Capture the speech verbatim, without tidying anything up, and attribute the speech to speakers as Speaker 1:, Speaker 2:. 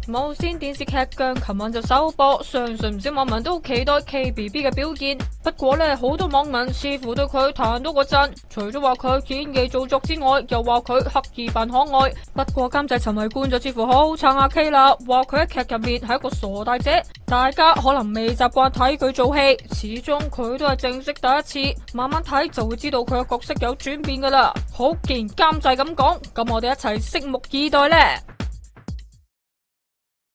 Speaker 1: 無綫電視劇《僵》琴晚就首播，相信唔少網民都好期待 K B B 嘅表現。不過呢，好多網民似乎對佢彈到個讚，除咗話佢演技做作之外，又話佢刻意扮可愛。不過監製陳維官就似乎好撐阿 K 啦，話佢喺劇入面係一個傻大姐。大家可能未習慣睇佢做戲，始終佢都係正式第一次，慢慢睇就會知道佢嘅角色有轉變噶啦。好，既然監製咁講，咁我哋一齊拭目以待呢。